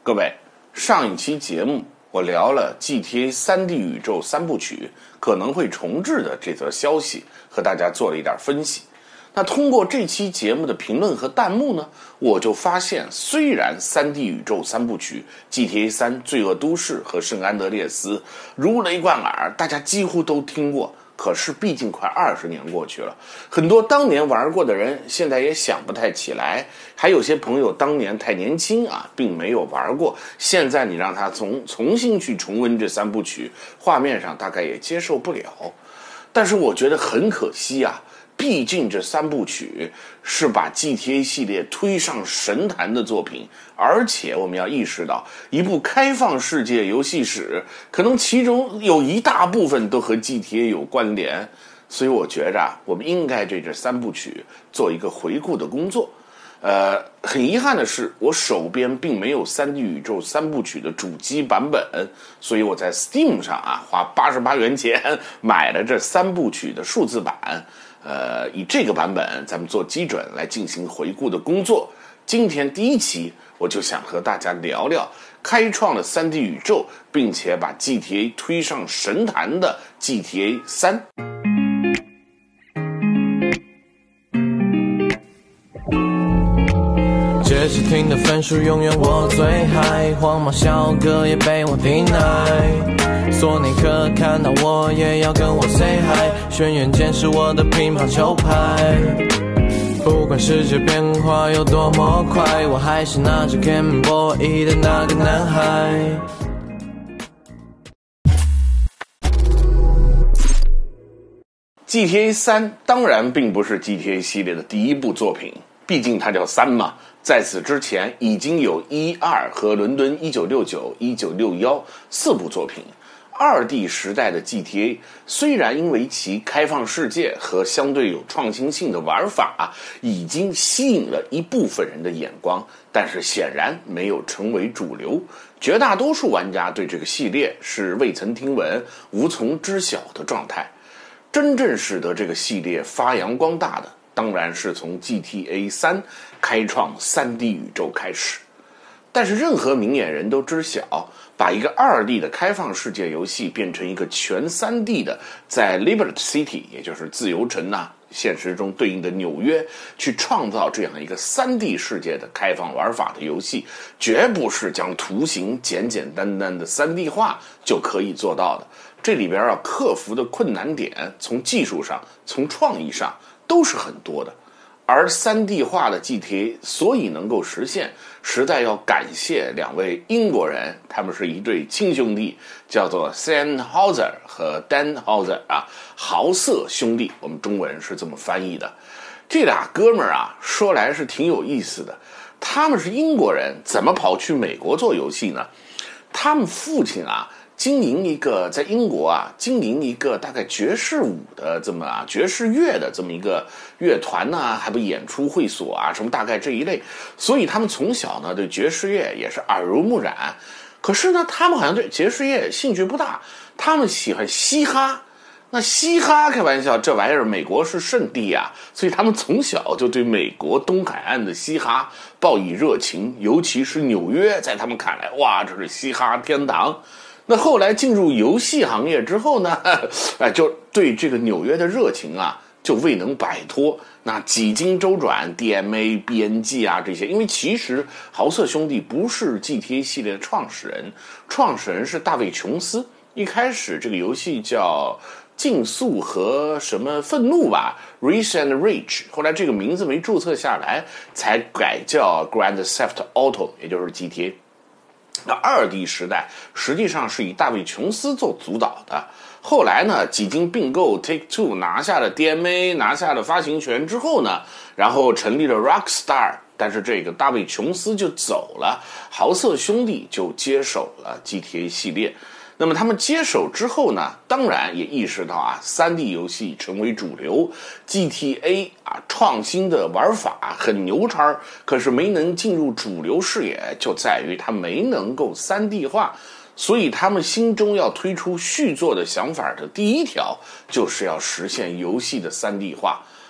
各位，上一期节目我聊了 GTA 3D 宇宙3部曲可能会重置的这则消息，和大家做了一点分析。那通过这期节目的评论和弹幕呢，我就发现，虽然 3D 宇宙3部曲 GTA 3、罪恶都市和圣安德烈斯如雷贯耳，大家几乎都听过。可是毕竟快20年过去了，很多当年玩过的人现在也想不太起来，还有些朋友当年太年轻啊，并没有玩过，现在你让他重新去重温这3部曲，画面上大概也接受不了。但是我觉得很可惜啊，毕竟这3部曲是把 GTA 系列推上神坛的作品，而且我们要意识到，一部开放世界游戏史，可能其中有一大部分都和 GTA 有关联，所以我觉着我们应该对这3部曲做一个回顾的工作。很遗憾的是，我手边并没有 3D 宇宙3部曲的主机版本，所以我在 Steam 上花88元钱买了这3部曲的数字版。以这个版本咱们做基准来进行回顾的工作。今天第一期我就想和大家聊聊开创了 3D 宇宙，并且把 GTA 推上神坛的 GTA 3。 这次听的分数永远我最嗨，黄毛小哥也被我 deny， 索尼克看到我也要跟我 say hi， 轩辕剑是我的乒乓球拍，不管世界变化有多么快，我还是拿着 Game Boy 的那个男孩。 GTA 3当然并不是 GTA 系列的第一部作品，毕竟它叫3嘛。在此之前已经有1、2和伦敦1969、1961 4部作品。2D 时代的 GTA 虽然因为其开放世界和相对有创新性的玩法已经吸引了一部分人的眼光，但是显然没有成为主流。绝大多数玩家对这个系列是未曾听闻、无从知晓的状态。真正使得这个系列发扬光大的，当然是从 GTA 3开创 3D 宇宙开始。但是任何明眼人都知晓，把一个2D 的开放世界游戏变成一个全 3D 的，在 Liberty City 也就是自由城现实中对应的纽约，去创造这样一个 3D 世界的开放玩法的游戏，绝不是将图形简简单单的 3D 化就可以做到的。这里边克服的困难点，从技术上、从创意上都是很多的。而 3D 化的 GTA 所以能够实现，实在要感谢2位英国人，他们是一对亲兄弟，叫做 Sam Houser 和 Dan Houser 豪瑟兄弟，我们中文是这么翻译的。这俩哥们儿说来是挺有意思的。他们是英国人，怎么跑去美国做游戏呢？他们父亲经营一个在英国经营一个大概爵士舞的这么爵士乐的这么一个乐团还不演出会所什么大概这一类，所以他们从小呢对爵士乐也是耳濡目染。可是呢，他们好像对爵士乐兴趣不大，他们喜欢嘻哈。那嘻哈开玩笑，这玩意儿美国是圣地所以他们从小就对美国东海岸的嘻哈报以热情，尤其是纽约，在他们看来，哇，这是嘻哈天堂。那后来进入游戏行业之后呢，就对这个纽约的热情就未能摆脱。那几经周转 ，DMA、BNG 这些，因为其实豪瑟兄弟不是 GTA 系列的创始人，创始人是大卫·琼斯。一开始这个游戏叫竞速和什么愤怒，Race and Rage， 后来这个名字没注册下来，才改叫 Grand Theft Auto， 也就是 GTA。那2D 时代实际上是以大卫·琼斯做主导的，后来呢，几经并购 Take-Two 拿下了 DMA， 拿下了发行权之后呢，然后成立了 Rockstar， 但是这个大卫·琼斯就走了，豪瑟兄弟就接手了 GTA 系列。那么他们接手之后呢，当然也意识到3D 游戏成为主流， GTA 创新的玩法很牛叉，可是没能进入主流视野，就在于它没能够 3D 化。所以他们心中要推出续作的想法的第一条，就是要实现游戏的 3D 化。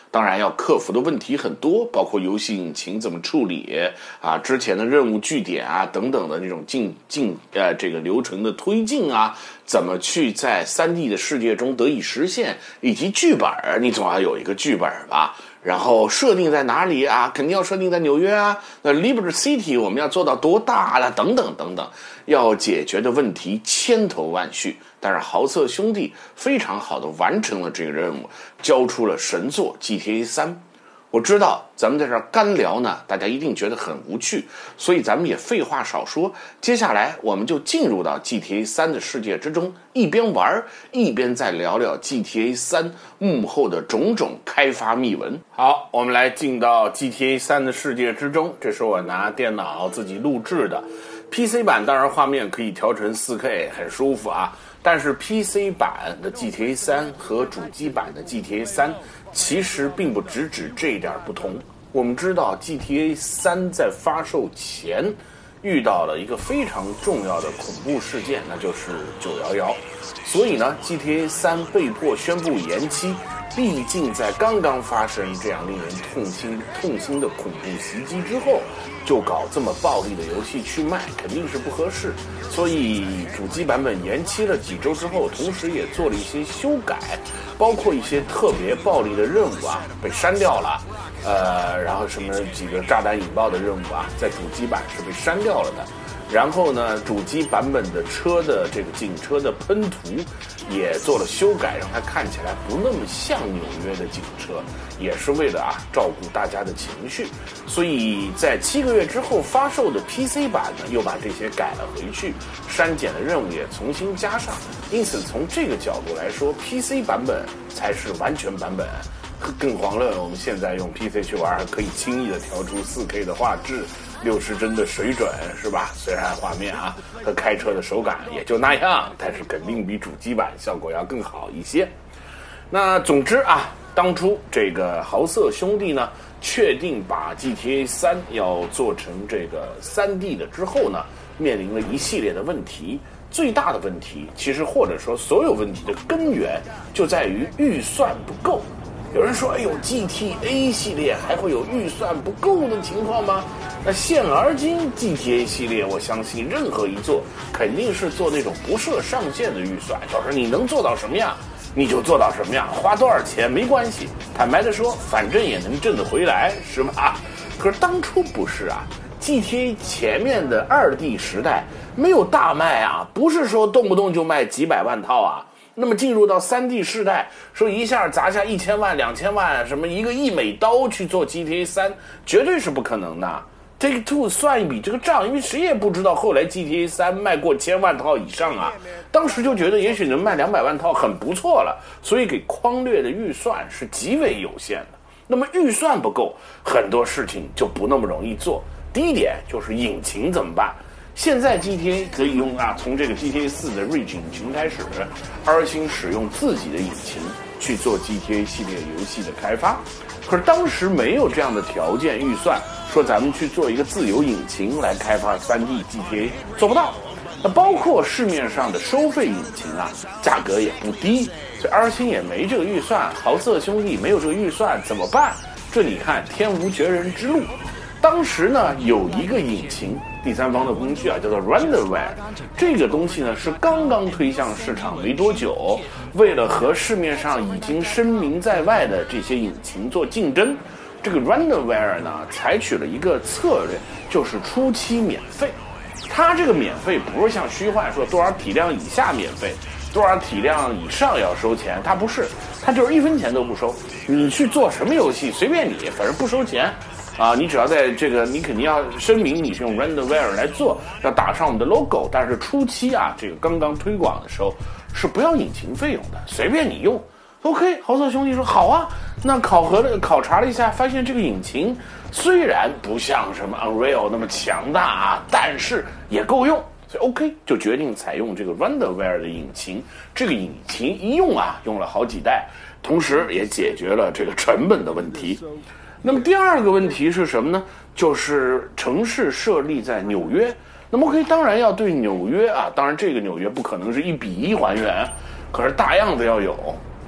当然要克服的问题很多，包括游戏引擎怎么处理啊，之前的任务据点啊等等的这种这个流程的推进啊，怎么去在 3D 的世界中得以实现，以及剧本你总要有一个剧本吧。然后设定在哪里啊？肯定要设定在纽约啊。那 Liberty City 我们要做到多大了？等等等等，要解决的问题千头万绪。但是豪瑟兄弟非常好的完成了这个任务，交出了神作 GTA 3。我知道咱们在这儿干聊呢，大家一定觉得很无趣，所以咱们也废话少说，接下来我们就进入到 GTA 3的世界之中，一边玩一边再聊聊 GTA 3幕后的种种开发秘闻。好，我们来进到 GTA 3的世界之中，这是我拿电脑自己录制的。PC 版当然画面可以调成 4K， 很舒服啊。但是 PC 版的 GTA 3和主机版的 GTA 3其实并不只这一点不同。我们知道 GTA 3在发售前遇到了一个非常重要的恐怖事件，那就是911。所以呢 GTA 3被迫宣布延期，毕竟在刚刚发生这样令人痛心的恐怖袭击之后，就搞这么暴力的游戏去卖，肯定是不合适。所以主机版本延期了几周之后，同时也做了一些修改，包括一些特别暴力的任务啊被删掉了，然后什么几个炸弹引爆的任务啊，在主机版是被删掉了的。然后呢，主机版本的车的这个警车的喷涂也做了修改，让它看起来不那么像纽约的警车，也是为了照顾大家的情绪。所以在7个月之后发售的 PC 版呢，又把这些改了回去，删减的任务也重新加上。因此从这个角度来说， PC 版本才是完全版本。更遑论我们现在用 PC 去玩，可以轻易的调出 4K 的画质，60帧的水准，是吧？虽然画面和开车的手感也就那样，但是肯定比主机版效果要更好一些。那总之当初这个豪瑟兄弟呢，确定把 GTA 3要做成这个 3D 的之后呢，面临了一系列的问题。最大的问题，其实或者说所有问题的根源，就在于预算不够。有人说，GTA 系列还会有预算不够的情况吗？那现而今 GTA 系列，我相信任何一座肯定是做那种不设上限的预算，就是你能做到什么样你就做到什么样，花多少钱没关系，坦白的说反正也能挣得回来，是吧？可是当初不是GTA 前面的2D 时代没有大卖不是说动不动就卖几百万套那么进入到 3D 时代，说一下砸下1000万、2000万，什么1个亿美刀去做 GTA 3，绝对是不可能的。Take-Two 算一笔这个账，因为谁也不知道后来 GTA 3卖过1000万套以上当时就觉得也许能卖200万套很不错了，所以给匡列的预算是极为有限的。那么预算不够，很多事情就不那么容易做。第一点就是引擎怎么办？现在 GTA 可以用从这个 GTA 4的 Ridge 引擎开始，R 星使用自己的引擎去做 GTA 系列游戏的开发。可是当时没有这样的条件预算，说咱们去做一个自有引擎来开发 3D GTA， 做不到。那包括市面上的收费引擎价格也不低，所以 R 星也没这个预算，豪瑟兄弟没有这个预算，怎么办？这你看天无绝人之路。当时呢，有一个引擎，第三方的工具叫做 Renderware， 这个东西呢是刚刚推向市场没多久，为了和市面上已经声名在外的这些引擎做竞争，这个 Renderware 呢采取了一个策略，就是初期免费。它这个免费不是像虚幻说多少体量以下免费，多少体量以上要收钱，它不是，它就是1分钱都不收。你去做什么游戏随便你，反正不收钱。你只要在这个，你肯定要声明你是用 Renderware 来做，要打上我们的 logo。但是初期这个刚刚推广的时候是不要引擎费用的，随便你用。OK， 豪瑟兄弟说好那考察了一下，发现这个引擎虽然不像什么 Unreal 那么强大但是也够用，所以 OK 就决定采用这个 Renderware 的引擎。这个引擎一用用了好几代，同时也解决了这个成本的问题。那么第二个问题是什么呢？就是城市设立在纽约。那么OK，当然要对纽约当然这个纽约不可能是1:1还原，可是大样子要有。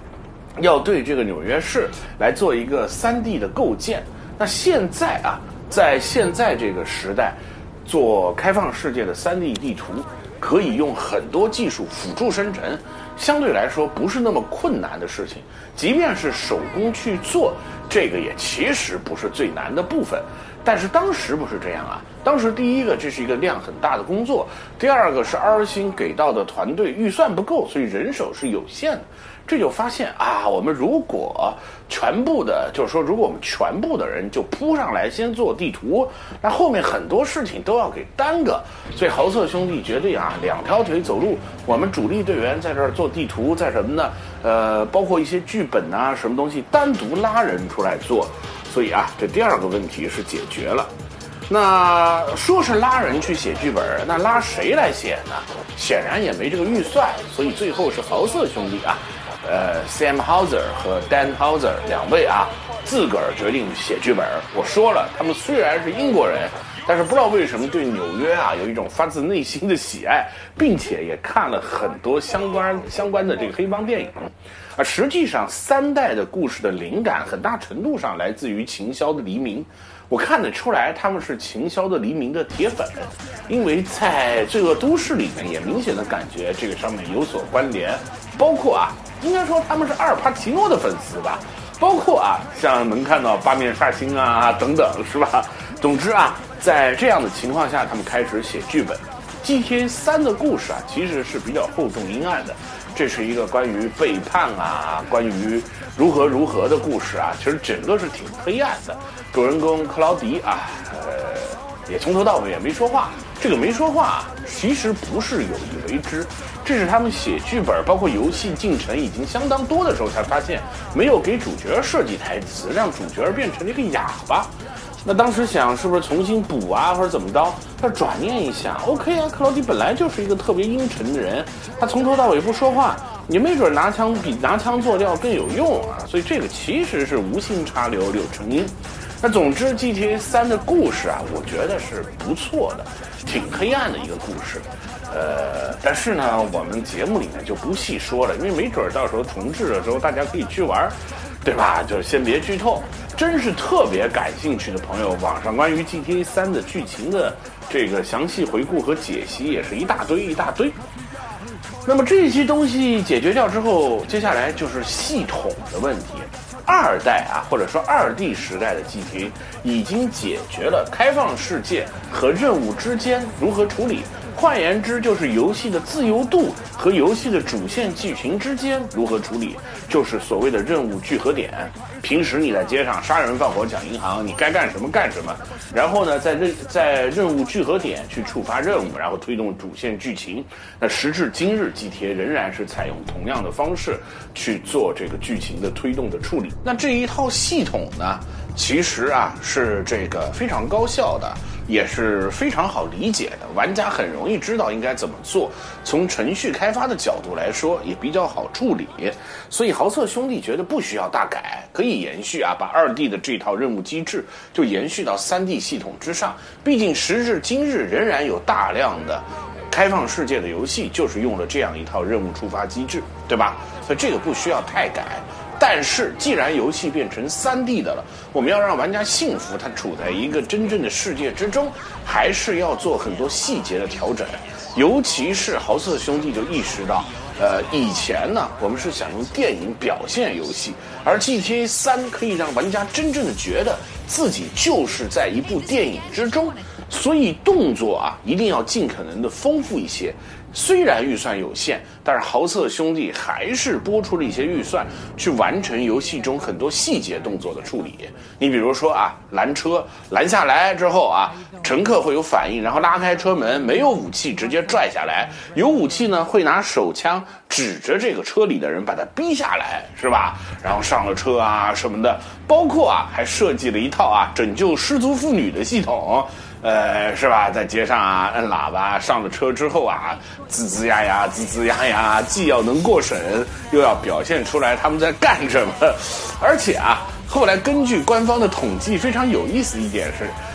要对这个纽约市来做一个3D 的构建。那现在啊，在现在这个时代，做开放世界的3D 地图，可以用很多技术辅助生成，相对来说不是那么困难的事情。即便是手工去做，这个也其实不是最难的部分。但是当时不是这样啊，当时第一个这是一个量很大的工作，第二个是R星给到的团队预算不够，所以人手是有限的。这就发现啊，我们如果全部的，就是说，如果我们全部的人就扑上来先做地图，那后面很多事情都要给耽搁。所以豪瑟兄弟决定啊，2条腿走路，我们主力队员在这儿做地图，在什么呢？包括一些剧本啊，什么东西单独拉人出来做。所以啊，这第二个问题是解决了。那说是拉人去写剧本，那拉谁来写呢？显然也没这个预算，所以最后是豪瑟兄弟啊。Sam Houser 和 Dan Houser 2位啊，自个儿决定写剧本。我说了，他们虽然是英国人，但是不知道为什么对纽约啊有一种发自内心的喜爱，并且也看了很多相关的这个黑帮电影。实际上3代的故事的灵感很大程度上来自于秦霄的黎明。我看得出来他们是秦霄的黎明的铁粉，因为在罪恶都市里面也明显的感觉这个上面有所关联。包括啊，应该说他们是阿尔帕奇诺的粉丝吧，包括啊，像能看到八面煞星啊等等，是吧？总之啊，在这样的情况下，他们开始写剧本。GTA 3的故事啊，其实是比较厚重阴暗的，这是一个关于背叛啊，关于如何的故事啊，其实整个是挺黑暗的。主人公克劳迪啊，也从头到尾也没说话。这个没说话其实不是有意为之，这是他们写剧本包括游戏进程已经相当多的时候才发现，没有给主角设计台词，让主角变成了一个哑巴。那当时想是不是重新补啊，或者怎么着？但转念一想 ，OK 啊，克劳迪本来就是一个特别阴沉的人，他从头到尾不说话，你没准拿枪比拿枪做掉更有用啊。所以这个其实是无心插柳柳成荫。那总之 GTA 3的故事啊，我觉得是不错的，挺黑暗的一个故事。但是呢，我们节目里面就不细说了，因为没准到时候重置的时候大家可以去玩，对吧？就先别剧透。真是特别感兴趣的朋友，网上关于 GTA 3的剧情的这个详细回顾和解析也是一大堆。那么这些东西解决掉之后，接下来就是系统的问题。2代啊，或者说2D 时代的 GTA 已经解决了开放世界和任务之间如何处理，换言之就是游戏的自由度和游戏的主线剧情之间如何处理，就是所谓的任务聚合点。平时你在街上杀人放火抢银行，你该干什么干什么，然后呢在任务聚合点去触发任务，然后推动主线剧情。那时至今日 GTA 仍然是采用同样的方式去做这个剧情的推动的处理。那这一套系统呢，其实啊是这个非常高效的，也是非常好理解的，玩家很容易知道应该怎么做。从程序开发的角度来说，也比较好处理。所以豪瑟兄弟觉得不需要大改，可以延续啊，把2D 的这套任务机制就延续到3D 系统之上。毕竟时至今日，仍然有大量的开放世界的游戏就是用了这样一套任务触发机制，对吧？所以这个不需要太改。但是既然游戏变成3D 的了，我们要让玩家信服它处在一个真正的世界之中，还是要做很多细节的调整。尤其是豪瑟兄弟就意识到，以前呢我们是想用电影表现游戏，而 GTA 3可以让玩家真正的觉得自己就是在一部电影之中，所以动作啊一定要尽可能的丰富一些。虽然预算有限，但是豪瑟兄弟还是拨出了一些预算去完成游戏中很多细节动作的处理。你比如说啊，拦车拦下来之后啊，乘客会有反应，然后拉开车门，没有武器直接拽下来，有武器呢会拿手枪指着这个车里的人把他逼下来，是吧？然后上了车啊什么的，包括啊还设计了一套啊拯救失足妇女的系统。是吧？在街上啊，摁喇叭，上了车之后啊，吱吱呀呀，吱吱呀呀，既要能过审，又要表现出来他们在干什么。而且啊，后来根据官方的统计，非常有意思一点是，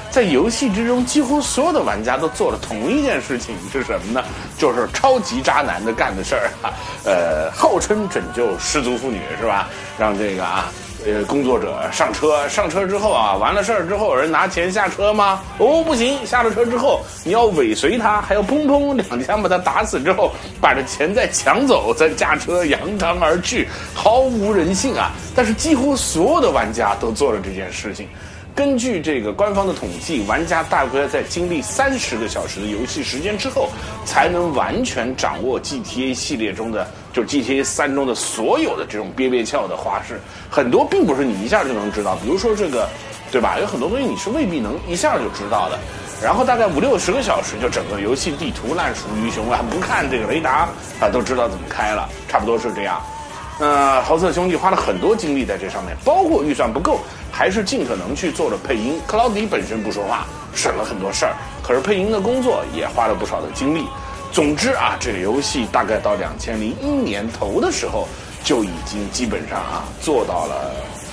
在游戏之中，几乎所有的玩家都做了同一件事情，是什么呢？就是超级渣男的干的事儿啊，号称拯救失足妇女是吧？让这个工作者上车之后啊，完了事儿之后有人拿钱下车吗？哦，不行，下了车之后你要尾随他，还要砰砰2枪把他打死之后，把这钱再抢走，再驾车扬长而去，毫无人性啊！但是几乎所有的玩家都做了这件事情。根据这个官方的统计，玩家大概在经历30个小时的游戏时间之后，才能完全掌握 GTA 系列中的，就是 GTA 3中的所有的这种憋翘的花式，很多并不是你一下就能知道，比如说这个，对吧？有很多东西你是未必能一下就知道的。然后大概50-60个小时，就整个游戏地图烂熟于胸啊，不看这个雷达啊都知道怎么开了，差不多是这样。豪瑟兄弟花了很多精力在这上面，包括预算不够，还是尽可能去做了配音。克劳迪本身不说话，省了很多事儿，可是配音的工作也花了不少的精力。总之啊，这个游戏大概到2001年头的时候，就已经基本上做到了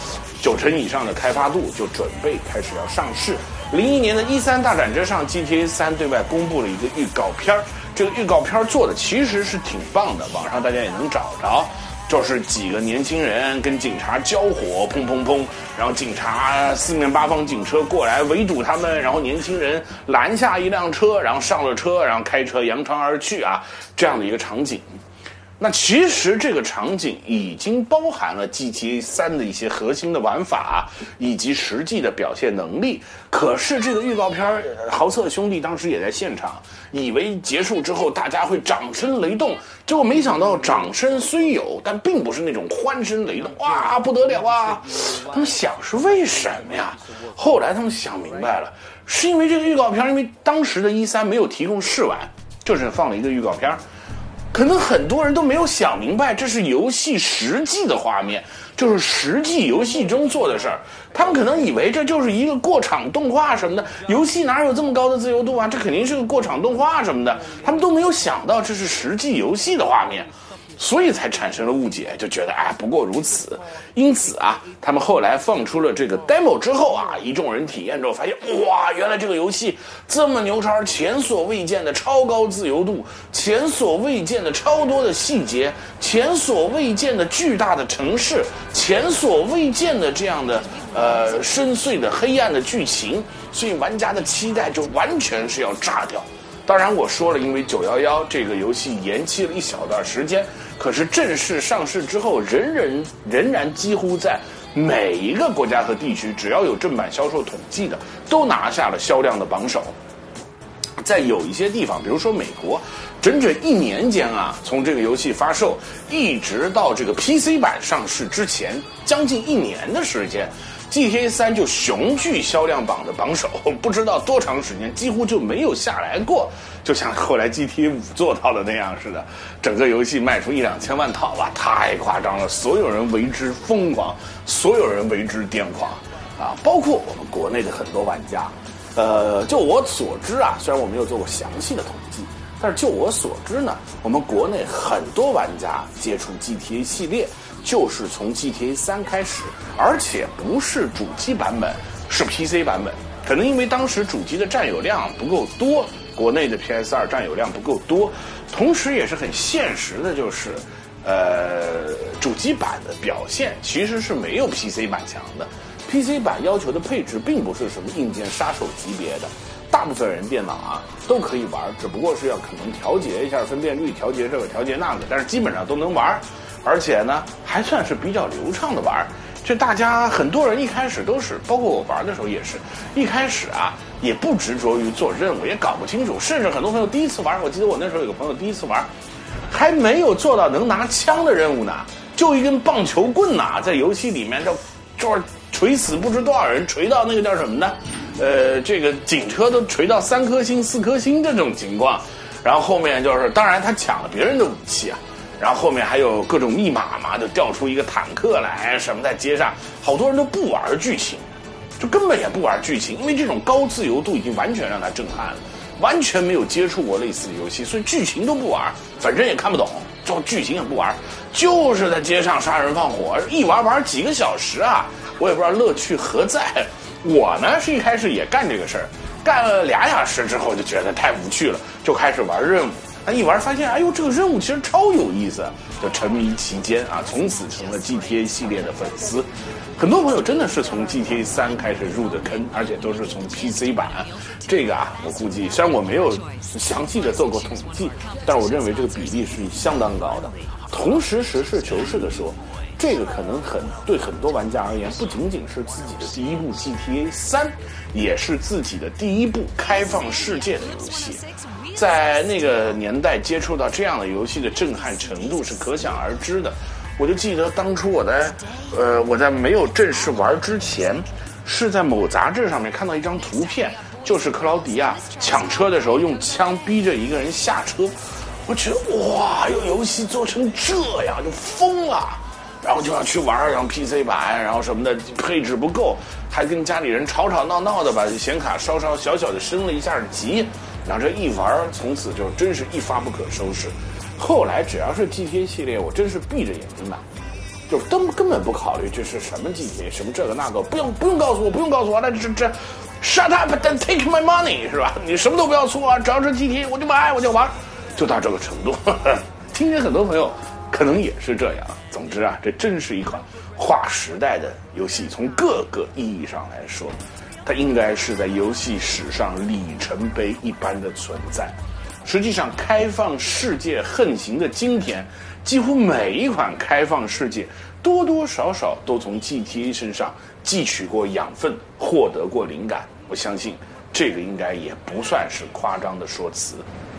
90%以上的开发度，就准备开始要上市。01年的E3大展之上 ，GTA 3对外公布了一个预告片，这个预告片做的其实是挺棒的，网上大家也能找着。就是几个年轻人跟警察交火，砰砰砰，然后警察四面八方警车过来围堵他们，然后年轻人拦下一辆车，然后上了车，然后开车扬长而去啊，这样的一个场景。那其实这个场景已经包含了 GTA 3的一些核心的玩法以及实际的表现能力。可是这个预告片，豪瑟兄弟当时也在现场，以为结束之后大家会掌声雷动，结果没想到掌声虽有，但并不是那种欢声雷动，哇不得了啊！他们想是为什么呀？后来他们想明白了，是因为这个预告片，因为当时的E3没有提供试玩，就是放了一个预告片。可能很多人都没有想明白，这是游戏实际的画面，就是实际游戏中做的事儿。他们可能以为这就是一个过场动画什么的，游戏哪有这么高的自由度啊？这肯定是个过场动画什么的，他们都没有想到这是实际游戏的画面。所以才产生了误解，就觉得不过如此。因此他们后来放出了这个 demo 之后一众人体验之后发现，哇，原来这个游戏这么牛叉，前所未见的超高自由度，前所未见的超多的细节，前所未见的巨大的城市，前所未见的这样的深邃的黑暗的剧情，所以玩家的期待就完全是要炸掉。当然我说了，因为911这个游戏延期了一小段时间，可是正式上市之后，仍然几乎在每一个国家和地区，只要有正版销售统计的，都拿下了销量的榜首。在有一些地方，比如说美国，整整1年间从这个游戏发售一直到这个 PC 版上市之前，将近1年的时间，GTA 3就雄踞销量榜的榜首，不知道多长时间，几乎就没有下来过，就像后来 GTA 5做到的那样似的，整个游戏卖出1-2千万套太夸张了，所有人为之疯狂，所有人为之癫狂包括我们国内的很多玩家。就我所知虽然我没有做过详细的统计，但是就我所知呢，我们国内很多玩家接触 GTA 系列就是从 GTA 3开始，而且不是主机版本，是 PC 版本。可能因为当时主机的占有量不够多，国内的 PS2 占有量不够多，同时也是很现实的，就是主机版的表现其实是没有 PC 版强的。PC 版要求的配置并不是什么硬件杀手级别的，大部分人电脑都可以玩，只不过是要可能调节一下分辨率，调节这个调节那个，但是基本上都能玩，而且呢还算是比较流畅的玩。这大家很多人一开始都是，包括我玩的时候也是，一开始也不执着于做任务，也搞不清楚，甚至很多朋友第一次玩，我记得我那时候有个朋友第一次玩，还没有做到能拿枪的任务呢，就一根棒球棍在游戏里面就是锤死不知多少人，锤到那个叫什么呢？这个警车都锤到3颗星、4颗星这种情况。然后后面就是，当然他抢了别人的武器然后后面还有各种密码嘛，就调出一个坦克来什么在街上，好多人都不玩剧情，就根本也不玩剧情，因为这种高自由度已经完全让他震撼了，完全没有接触过类似的游戏，所以剧情都不玩，反正也看不懂，就剧情也不玩，就是在街上杀人放火，一玩几个小时我也不知道乐趣何在。 我呢是一开始也干这个事儿，干了2小时之后就觉得太无趣了，就开始玩任务。那一玩发现，哎呦，这个任务其实超有意思，就沉迷其间啊，从此成了 GTA 系列的粉丝。很多朋友真的是从 GTA 3开始入的坑，而且都是从 PC 版。这个啊，我估计虽然我没有详细的做过统计，但是我认为这个比例是相当高的。同时，实事求是的说，这个可能对很多玩家而言，不仅仅是自己的第一部 GTA 3，也是自己的第一部开放世界的游戏。在那个年代接触到这样的游戏的震撼程度是可想而知的。我就记得当初我在没有正式玩之前，是在某杂志上面看到一张图片，就是克劳迪亚抢车的时候用枪逼着一个人下车。我觉得哇，游戏做成这样就疯了，然后就要去玩，然后 PC 版，然后什么的配置不够，还跟家里人吵吵闹闹的把显卡稍小的升了一下级，然后这一玩，从此就真是一发不可收拾。后来只要是 GTA 系列，我真是闭着眼睛买，就根本不考虑这是什么 GTA， 什么这个那个，不用告诉我，那这 shut up and take my money 是吧？你什么都不要说啊，只要是 GTA 我就买我就玩，就到这个程度。听见很多朋友可能也是这样。总之啊，这真是一款划时代的游戏，从各个意义上来说，它应该是在游戏史上里程碑一般的存在。实际上，开放世界横行的今天，几乎每一款开放世界多多少少都从 GTA 身上汲取过养分，获得过灵感。我相信这个应该也不算是夸张的说辞。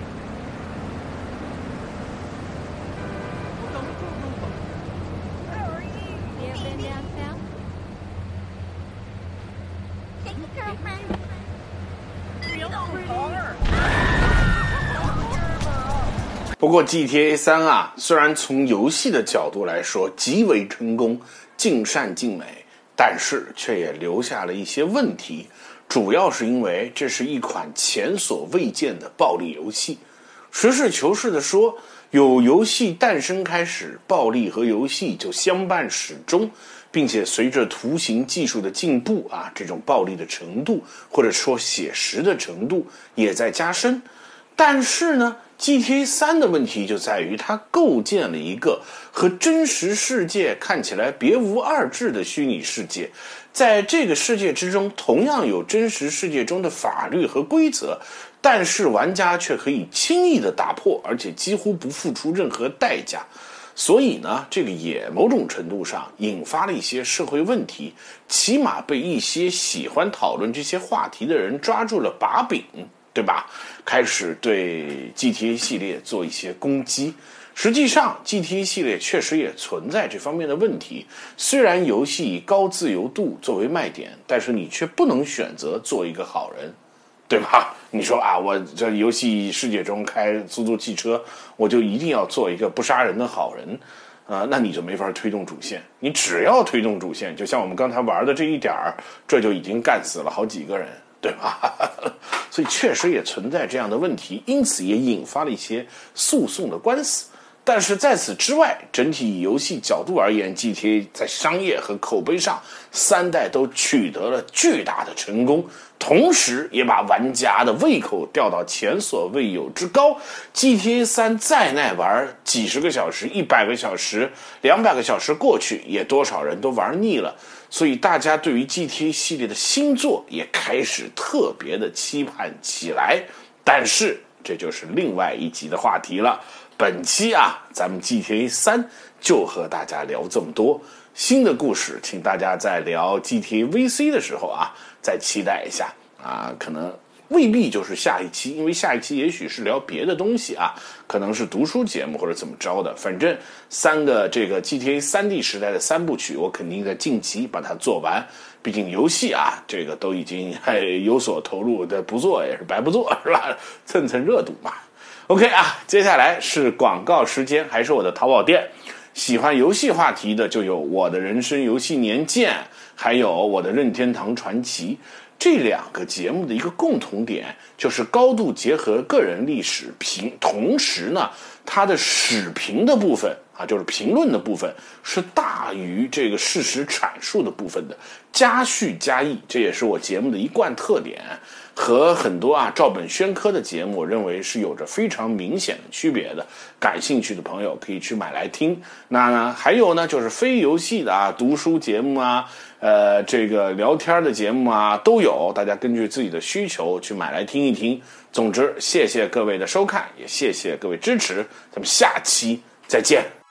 不过 GTA 3啊，虽然从游戏的角度来说极为成功，尽善尽美，但是却也留下了一些问题，主要是因为这是一款前所未见的暴力游戏。实事求是的说，有游戏诞生开始，暴力和游戏就相伴始终，并且随着图形技术的进步啊，这种暴力的程度或者说写实的程度也在加深。但是呢，GTA 3的问题就在于它构建了一个和真实世界看起来别无二致的虚拟世界，在这个世界之中同样有真实世界中的法律和规则，但是玩家却可以轻易的打破，而且几乎不付出任何代价。所以呢，这个也某种程度上引发了一些社会问题，起码被一些喜欢讨论这些话题的人抓住了把柄，对吧？开始对 GTA 系列做一些攻击。实际上 GTA 系列确实也存在这方面的问题，虽然游戏以高自由度作为卖点，但是你却不能选择做一个好人，对吧？你说啊，我这游戏世界中开出租汽车，我就一定要做一个不杀人的好人，那你就没法推动主线。你只要推动主线，就像我们刚才玩的这一点儿，这就已经干死了好几个人，对吧？所以确实也存在这样的问题，因此也引发了一些诉讼的官司。但是在此之外，整体以游戏角度而言， GTA 在商业和口碑上3代都取得了巨大的成功，同时也把玩家的胃口调到前所未有之高。 GTA 3再耐玩几十个小时、100个小时、200个小时过去，也多少人都玩腻了，所以大家对于 GTA 系列的新作也开始特别的期盼起来。但是这就是另外一集的话题了。本期啊，咱们 GTA 3就和大家聊这么多。新的故事，请大家在聊 GTA VC 的时候啊，再期待一下啊，可能未必就是下一期，因为下一期也许是聊别的东西啊，可能是读书节目或者怎么着的。反正3个这个 GTA 3D 时代的3部曲，我肯定在近期把它做完。毕竟游戏啊，这个都已经有所投入的，不做也是白不做，是吧？蹭蹭热度嘛。OK 啊，接下来是广告时间，还是我的淘宝店。喜欢游戏话题的就有我的人生游戏年鉴，还有我的任天堂传奇。这2个节目的一个共同点就是高度结合个人历史，同时呢它的史评的部分啊，就是评论的部分是大于这个事实阐述的部分的，加叙加议，这也是我节目的一贯特点，和很多照本宣科的节目，我认为是有着非常明显的区别的。感兴趣的朋友可以去买来听。那呢，还有呢，就是非游戏的读书节目这个聊天的节目都有，大家根据自己的需求去买来听一听。总之，谢谢各位的收看，也谢谢各位支持，咱们下期再见。